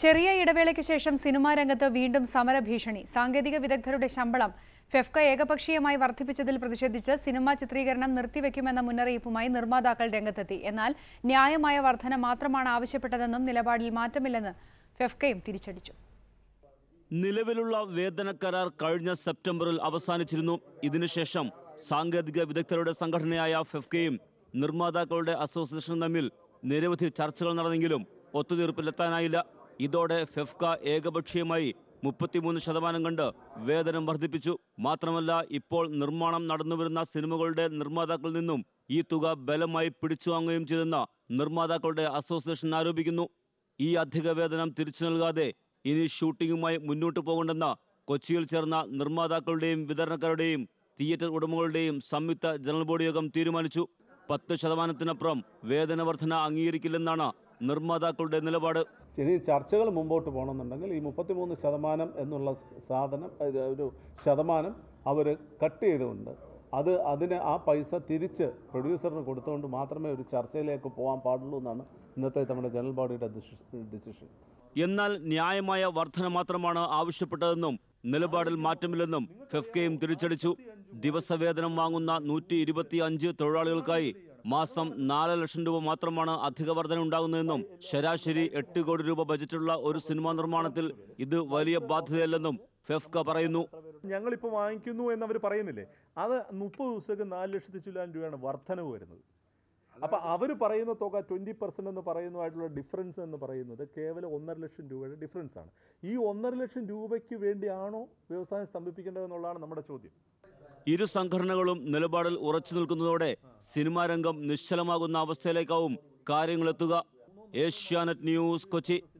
ചെറിയ ഇടവേളയ്ക്ക് ശേഷം സിനിമാ രംഗത്ത് വീണ്ടും സമരഭീഷണി. സാങ്കേതിക വിദഗ്ധരുടെ ശമ്പളം ഫെഫ്ക ഏകപക്ഷീയമായി വർദ്ധിപ്പിച്ചതിൽ പ്രതിഷേധിച്ച് സിനിമാ ചിത്രീകരണം നിർത്തിവെക്കുമെന്ന മുന്നറിയിപ്പുമായി നിർമ്മാതാക്കൾ രംഗത്തെത്തി. എന്നാൽ ന്യായമായ വർധന മാത്രമാണ് ആവശ്യപ്പെട്ടതെന്നും നിലപാടിൽ മാറ്റമില്ലെന്ന് ഫെഫ്കയും തിരിച്ചടിച്ചു. നിലവിലുള്ള വേതന കരാർ കഴിഞ്ഞ സെപ്റ്റംബറിൽ അവസാനിച്ചിരുന്നു. ഇതിനുശേഷം സാങ്കേതിക വിദഗ്ധരുടെ സംഘടനയായ ഫെഫ്കയും നിർമ്മാതാക്കളുടെ അസോസിയേഷനും തമ്മിൽ നിരവധി ചർച്ചകൾ നടന്നെങ്കിലും ഒത്തുതീർപ്പിലെത്താനായില്ല. ഇതോടെ ഫെഫ്ക ഏകപക്ഷീയമായി 33% കണ്ട് വേതനം വർദ്ധിപ്പിച്ചു. മാത്രമല്ല, ഇപ്പോൾ നിർമ്മാണം നടന്നുവരുന്ന സിനിമകളുടെ നിർമ്മാതാക്കളിൽ നിന്നും ഈ തുക ബലമായി പിടിച്ചുവാങ്ങുകയും ചെയ്തെന്ന് നിർമ്മാതാക്കളുടെ അസോസിയേഷൻ ആരോപിക്കുന്നു. ഈ അധിക വേതനം തിരിച്ചു നൽകാതെ ഇനി ഷൂട്ടിംഗുമായി മുന്നോട്ടു പോകണ്ടെന്ന് കൊച്ചിയിൽ ചേർന്ന നിർമ്മാതാക്കളുടെയും വിതരണക്കാരുടെയും തിയേറ്റർ ഉടമകളുടെയും സംയുക്ത ജനറൽ ബോഡി യോഗം തീരുമാനിച്ചു. 10%-നപ്പുറം വേതന വർധന അംഗീകരിക്കില്ലെന്നാണ് നിർമ്മാതാക്കളുടെ നിലപാട്. ഇനി ചർച്ചകൾ മുമ്പോട്ട് പോകണമെന്നുണ്ടെങ്കിൽ ഈ 33% എന്നുള്ള ഒരു ശതമാനം അവർ കട്ട് ചെയ്തുകൊണ്ട് അതിന് ആ പൈസ തിരിച്ച് പ്രൊഡ്യൂസറിന് കൊടുത്തുകൊണ്ട് മാത്രമേ ഒരു ചർച്ചയിലേക്ക് പോകാൻ പാടുള്ളൂ എന്നാണ് ഇന്നത്തെ നമ്മുടെ ജനറൽ ബോഡിയുടെ ഡിസിഷൻ. എന്നാൽ ന്യായമായ വർധന മാത്രമാണ് ആവശ്യപ്പെട്ടതെന്നും നിലപാടിൽ മാറ്റമില്ലെന്നും ഫെഫ്കയും തിരിച്ചടിച്ചു. ദിവസവേതനം വാങ്ങുന്ന 125 തൊഴിലാളികൾക്കായി മാസം 4 ലക്ഷം രൂപ മാത്രമാണ് അധിക വർധന ഉണ്ടാകുന്നതെന്നും ശരാശരി 8 കോടി രൂപ ബജറ്റുള്ള ഒരു സിനിമാ നിർമ്മാണത്തിൽ ഇത് വലിയ ബാധ്യതയല്ലെന്നും ഫെഫ്ക പറയുന്നു. ഞങ്ങളിപ്പോൾ വാങ്ങിക്കുന്നു എന്നവർ പറയുന്നില്ലേ, അത് 30 ദിവസത്തേക്ക് 4 ലക്ഷത്തി ചില്ലാനം രൂപയാണ് വർധനവ് വരുന്നത്. അപ്പോൾ അവർ പറയുന്ന തുക 20% എന്ന് പറയുന്നതായിട്ടുള്ള ഡിഫറൻസ് എന്ന് പറയുന്നത് കേവലം 1.5 ലക്ഷം രൂപയുടെ ഡിഫറൻസ് ആണ്. ഈ 1.5 ലക്ഷം രൂപയ്ക്ക് വേണ്ടിയാണോ വ്യവസായം സ്തംഭിപ്പിക്കേണ്ടതെന്നുള്ളതാണ് നമ്മുടെ ചോദ്യം. ഇരു സംഘടനകളും നിലപാടിൽ ഉറച്ചു നിൽക്കുന്നതോടെ സിനിമാ രംഗം നിശ്ചലമാകുന്ന അവസ്ഥയിലേക്കാവും കാര്യങ്ങളെത്തുക. ഏഷ്യാനെറ്റ് ന്യൂസ്, കൊച്ചി.